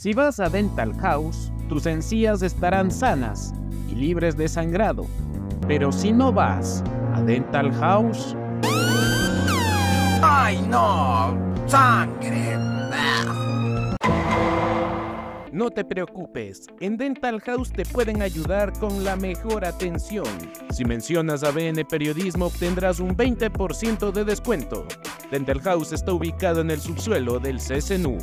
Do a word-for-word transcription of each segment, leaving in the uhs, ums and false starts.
Si vas a Dental House, tus encías estarán sanas y libres de sangrado. Pero si no vas a Dental House... ¡Ay, no! ¡Sangre! No te preocupes, en Dental House te pueden ayudar con la mejor atención. Si mencionas A B N Periodismo obtendrás un veinte por ciento de descuento. Dental House está ubicado en el subsuelo del C S N U.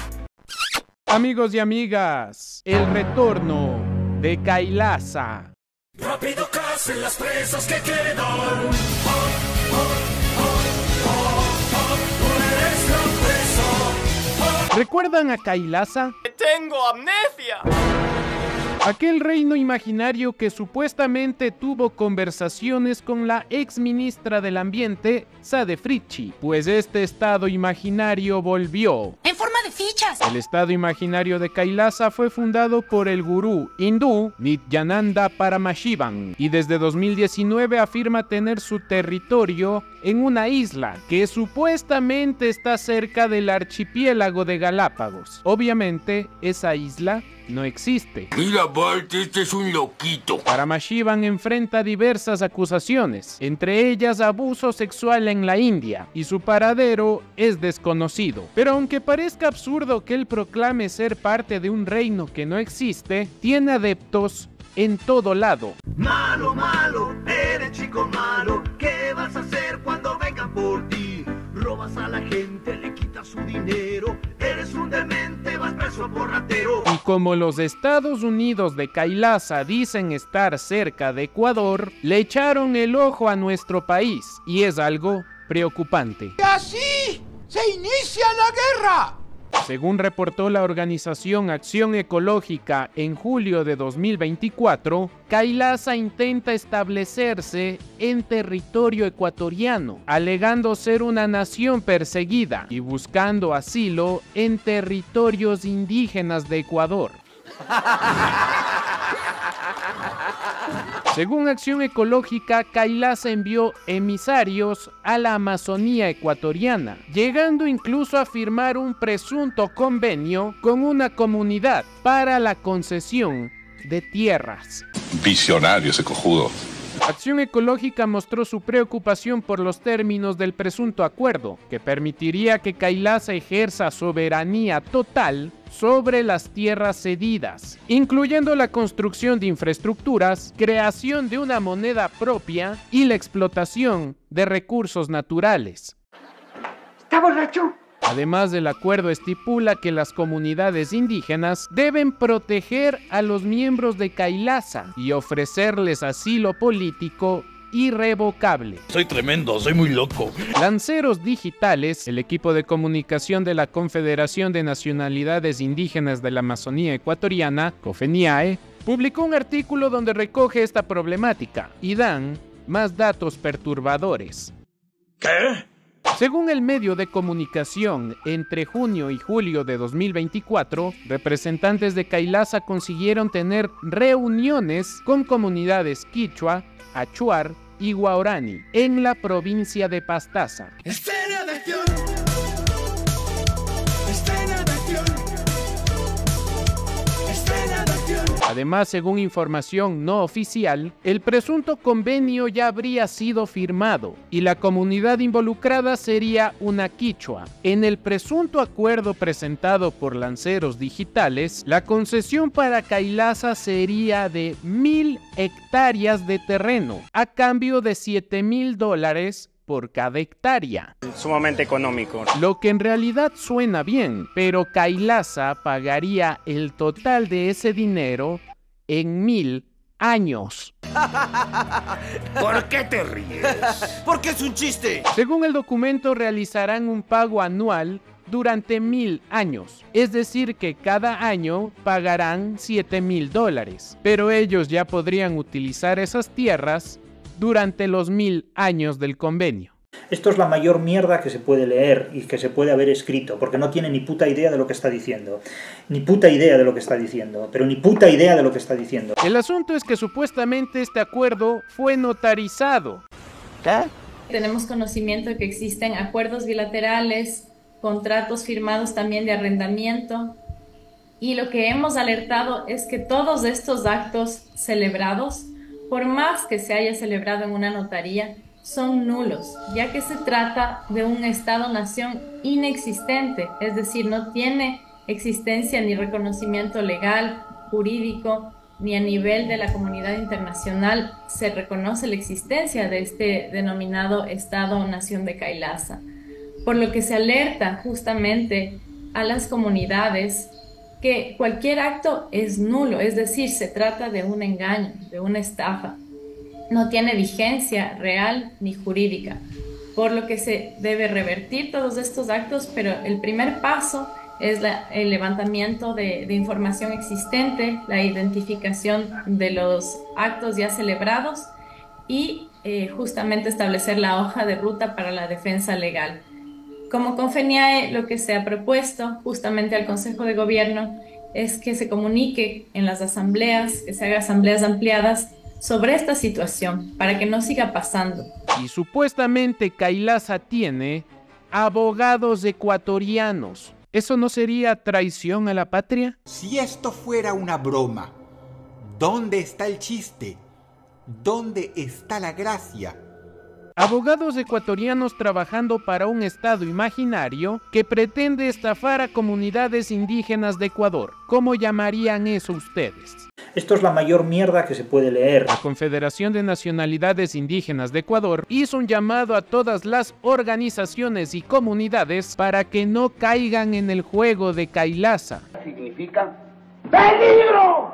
Amigos y amigas, el retorno de Kailasa. Rápido casen las presas que quedan. Oh, oh, oh, oh, oh, tú eres la presa. Oh. ¿Recuerdan a Kailasa? ¡Tengo amnesia! Aquel reino imaginario que supuestamente tuvo conversaciones con la ex ministra del Ambiente, Sade Fritchi, pues este estado imaginario volvió. ¡En forma de fichas! El estado imaginario de Kailasa fue fundado por el gurú hindú Nityananda Paramashivan y desde dos mil diecinueve afirma tener su territorio en una isla que supuestamente está cerca del archipiélago de Galápagos. Obviamente, esa isla no existe. Mira, Bart, este es un loquito. Paramashivan enfrenta diversas acusaciones, entre ellas abuso sexual en la India, y su paradero es desconocido. Pero aunque parezca absurdo que él proclame ser parte de un reino que no existe, tiene adeptos en todo lado. Malo, malo, eres chico malo. ¿Qué vas a hacer cuando vengan por ti? Robas a la gente, le quitas su dinero. Eres un demente, vas preso por ratero. Y como los Estados Unidos de Kailasa dicen estar cerca de Ecuador, le echaron el ojo a nuestro país, y es algo preocupante. ¡Y así se inicia la guerra! Según reportó la organización Acción Ecológica en julio de dos mil veinticuatro, Kailasa intenta establecerse en territorio ecuatoriano, alegando ser una nación perseguida y buscando asilo en territorios indígenas de Ecuador. Según Acción Ecológica, Kailasa envió emisarios a la Amazonía ecuatoriana, llegando incluso a firmar un presunto convenio con una comunidad para la concesión de tierras. Visionario ese cojudo. Acción Ecológica mostró su preocupación por los términos del presunto acuerdo, que permitiría que Kailasa ejerza soberanía total sobre las tierras cedidas, incluyendo la construcción de infraestructuras, creación de una moneda propia y la explotación de recursos naturales. ¿Está borracho? Además, el acuerdo estipula que las comunidades indígenas deben proteger a los miembros de Kailasa y ofrecerles asilo político irrevocable. Soy tremendo, soy muy loco. Lanceros Digitales, el equipo de comunicación de la Confederación de Nacionalidades Indígenas de la Amazonía Ecuatoriana, COFENIAE, publicó un artículo donde recoge esta problemática y dan más datos perturbadores. ¿Qué? Según el medio de comunicación, entre junio y julio de dos mil veinticuatro, representantes de Kailasa consiguieron tener reuniones con comunidades quichua, achuar y guarani en la provincia de Pastaza. Escena de acción. Escena de acción. Escena de acción. Además, según información no oficial, el presunto convenio ya habría sido firmado y la comunidad involucrada sería una quichua. En el presunto acuerdo presentado por Lanceros Digitales, la concesión para Kailasa sería de mil hectáreas de terreno a cambio de siete mil dólares por cada hectárea. Sumamente económico. Lo que en realidad suena bien, pero Kailasa pagaría el total de ese dinero en mil años. ¿Por qué te ríes? Porque es un chiste. Según el documento, realizarán un pago anual durante mil años, es decir que cada año pagarán siete mil dólares, pero ellos ya podrían utilizar esas tierras durante los mil años del convenio. Esto es la mayor mierda que se puede leer y que se puede haber escrito, porque no tiene ni puta idea de lo que está diciendo. Ni puta idea de lo que está diciendo, pero ni puta idea de lo que está diciendo. El asunto es que supuestamente este acuerdo fue notarizado. ¿Qué? Tenemos conocimiento de que existen acuerdos bilaterales, contratos firmados también de arrendamiento Y lo que hemos alertado es que todos estos actos celebrados, por más que se haya celebrado en una notaría, son nulos, ya que se trata de un Estado-nación inexistente, es decir, no tiene existencia ni reconocimiento legal, jurídico, ni a nivel de la comunidad internacional se reconoce la existencia de este denominado Estado-nación de Kailasa. Por lo que se alerta justamente a las comunidades que cualquier acto es nulo, es decir, se trata de un engaño, de una estafa. No tiene vigencia real ni jurídica, por lo que se debe revertir todos estos actos, pero el primer paso es la, el levantamiento de, de información existente, la identificación de los actos ya celebrados y eh, justamente establecer la hoja de ruta para la defensa legal. Como Confeniae, lo que se ha propuesto justamente al Consejo de Gobierno es que se comunique en las asambleas, que se hagan asambleas ampliadas sobre esta situación para que no siga pasando. Y supuestamente Kailasa tiene abogados ecuatorianos. ¿Eso no sería traición a la patria? Si esto fuera una broma, ¿dónde está el chiste? ¿Dónde está la gracia? Abogados ecuatorianos trabajando para un estado imaginario que pretende estafar a comunidades indígenas de Ecuador. ¿Cómo llamarían eso ustedes? Esto es la mayor mierda que se puede leer. La Confederación de Nacionalidades Indígenas de Ecuador hizo un llamado a todas las organizaciones y comunidades para que no caigan en el juego de Kailasa. Significa peligro,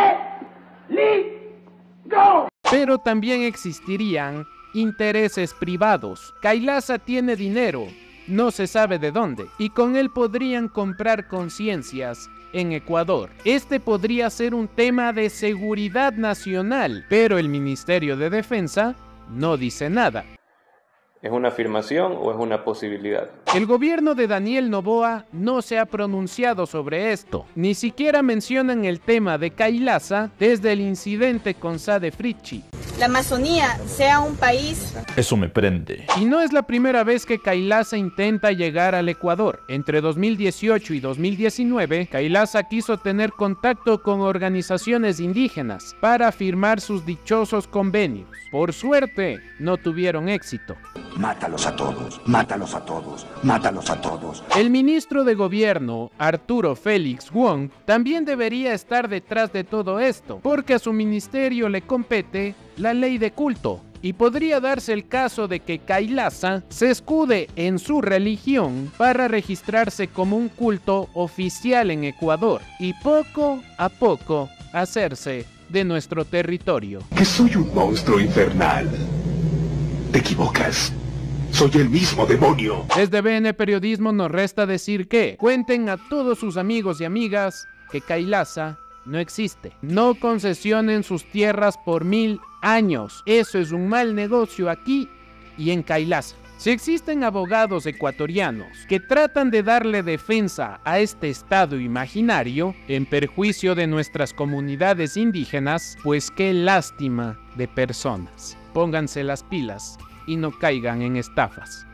peligro. Pero también existirían intereses privados. Kailasa tiene dinero, no se sabe de dónde, y con él podrían comprar conciencias en Ecuador. Este podría ser un tema de seguridad nacional, pero el Ministerio de Defensa no dice nada. ¿Es una afirmación o es una posibilidad? El gobierno de Daniel Noboa no se ha pronunciado sobre esto. Ni siquiera mencionan el tema de Kailasa desde el incidente con Sade Fritchi. La Amazonía sea un país. Eso me prende. Y no es la primera vez que Kailasa intenta llegar al Ecuador. Entre dos mil dieciocho y dos mil diecinueve, Kailasa quiso tener contacto con organizaciones indígenas para firmar sus dichosos convenios. Por suerte, no tuvieron éxito. Mátalos a todos, mátalos a todos, mátalos a todos. El ministro de Gobierno, Arturo Félix Wong, también debería estar detrás de todo esto, porque a su ministerio le compete la ley de culto, y podría darse el caso de que Kailasa se escude en su religión para registrarse como un culto oficial en Ecuador, y poco a poco hacerse de nuestro territorio. Que soy un monstruo infernal. Te equivocas. Soy el mismo demonio. Desde B N Periodismo nos resta decir que cuenten a todos sus amigos y amigas que Kailasa no existe. No concesionen sus tierras por mil años. Eso es un mal negocio aquí y en Kailasa. Si existen abogados ecuatorianos que tratan de darle defensa a este estado imaginario en perjuicio de nuestras comunidades indígenas, pues qué lástima de personas. Pónganse las pilas y no caigan en estafas.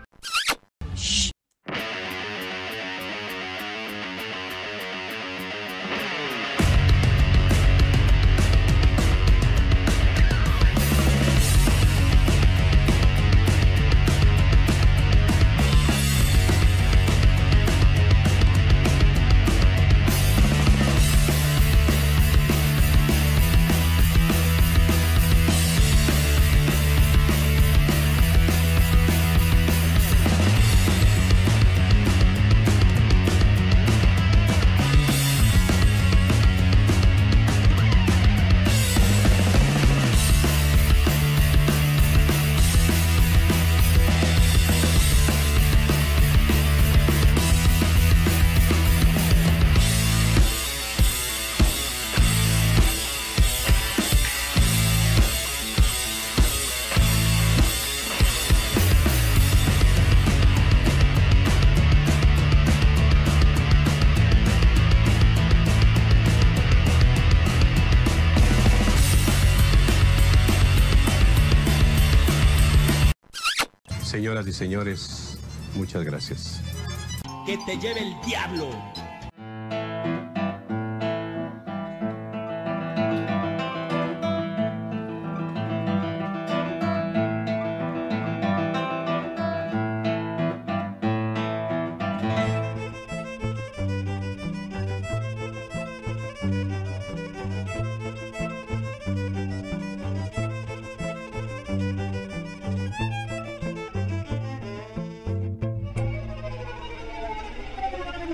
Señoras y señores, muchas gracias. Que te lleve el diablo.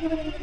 Thank you.